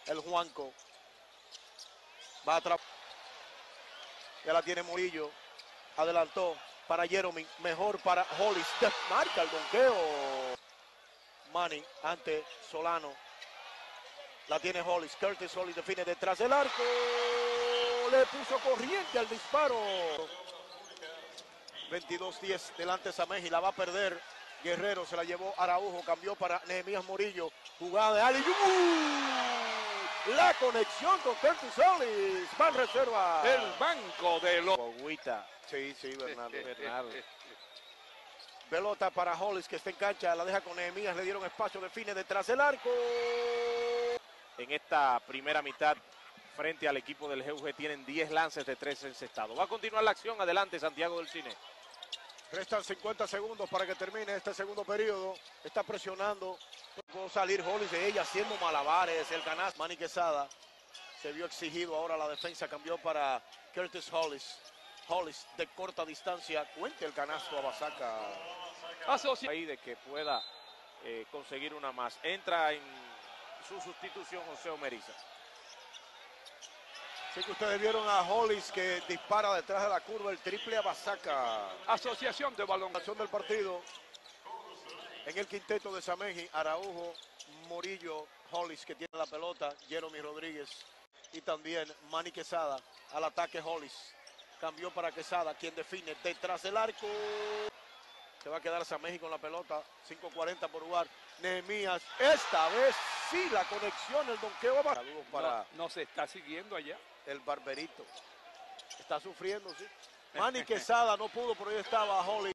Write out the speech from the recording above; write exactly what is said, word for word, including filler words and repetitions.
el Juanco. Va atrás. Ya la tiene Murillo. Adelantó para Jeremy. Mejor para Hollis. Marca el donqueo. Manning ante Solano. La tiene Hollis. Curtis Hollis define detrás del arco. Le puso corriente al disparo. veintidós diez delante Sameji. La va a perder. Guerrero se la llevó Araujo. Cambió para Nehemías Murillo. Jugada de Ali. ¡Uh! La conexión con Curtis Hollis. Va en reserva. El banco de los... Bogüita. Sí, sí, Bernardo. Bernardo. Pelota para Hollis que está en cancha. La deja con Nehemías. Le dieron espacio. Define detrás del arco. En esta primera mitad, frente al equipo del G U G, tienen diez lances de tres encestados. Va a continuar la acción. Adelante, Santiago del Cine. Restan cincuenta segundos para que termine este segundo periodo. Está presionando. Puede salir Hollis de ella haciendo malabares. El canasto. Manny Quesada se vio exigido. Ahora la defensa cambió para Curtis Hollis. Hollis de corta distancia. Cuente el canasto a Basaca. Asocia ahí de que pueda eh, conseguir una más. Entra en su sustitución José Omeriza. Así que ustedes vieron a Hollis que dispara detrás de la curva el triple a Basaca. Asociación de balón. Acción del partido. En el quinteto de Sameji, Araujo, Murillo, Hollis que tiene la pelota, Jeremy Rodríguez y también Manny Quesada. Al ataque Hollis. Cambió para Quesada, quien define detrás del arco. Se va a quedar Sameji con la pelota. cinco cuarenta por jugar. Nehemías, esta vez sí la conexión, el donqueo va. Saludos para No, no se está siguiendo allá. el Barberito. Está sufriendo, sí. Manny Quesada no pudo, pero ahí estaba Hollis.